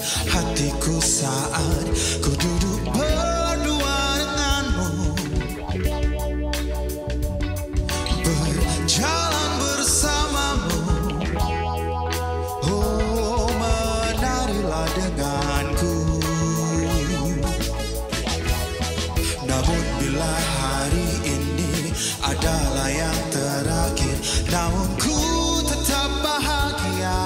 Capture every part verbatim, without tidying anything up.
hatiku saat ku duduk berdua denganmu, berjalan bersamamu. Oh, menarilah denganku. Namun bila hari ini adalah yang terakhir, namun ku tetap bahagia.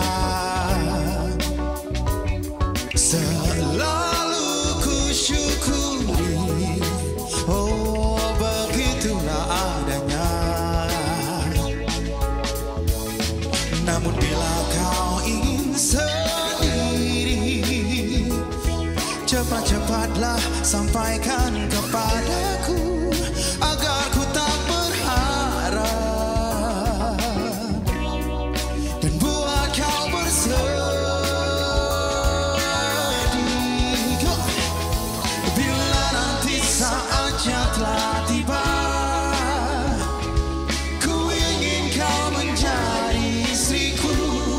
Selalu ku syukuri, oh begitulah adanya. Namun bila kau ingin sendiri, cepat-cepatlah sampaikan kepadaku, agar ku tak berharap dan buat kau bersedih. Bila nanti saatnya telah tiba, ku ingin kau menjadi istriku,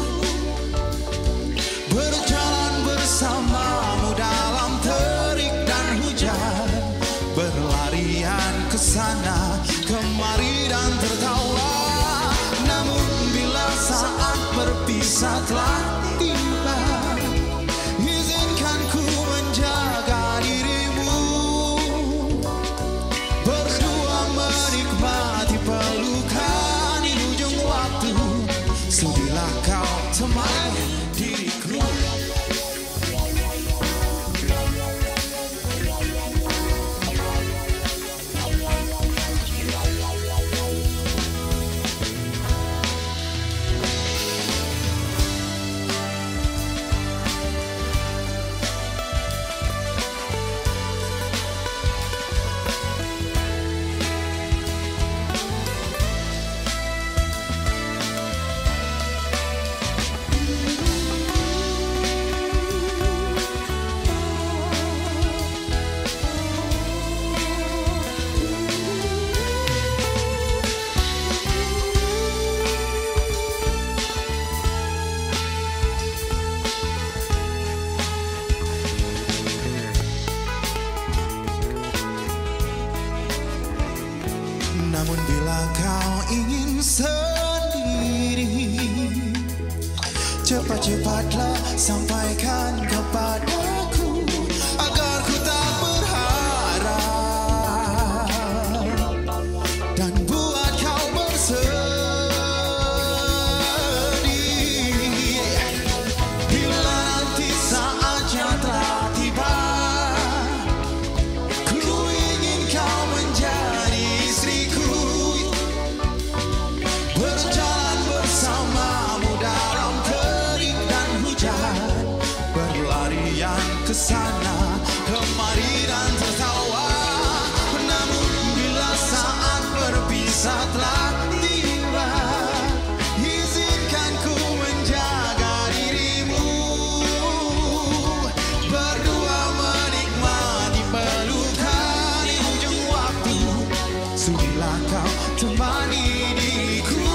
berjalan bersamamu dalam terik dan hujan, berlarian ke sana kemari dan tertawa. Namun bila saat berpisah telah tiba, izinkan ku menjaga dirimu, berdua menikmati pelukan di ujung waktu. Sudilah kau temani diriku. Namun bila kau ingin sendiri, cepat-cepatlah sampaikan kepadaku, agar ku tak berharap dan buat kau bersedih. Bila nanti saatnya telah tiba, ku ingin kau menjadi istriku, berjalan bersamamu dalam terik dan hujan, berlarian ke sana kemari dan tertawa. Namun bila saat berpisah telah tiba, izinkan ku menjaga dirimu, berdua menikmati pelukan di ujung waktu. Sudilah kau temani diriku,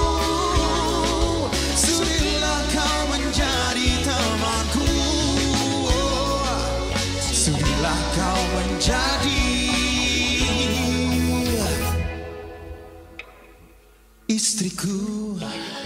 sudilah kau menjadi temanku, sudilah kau menjadi istriku.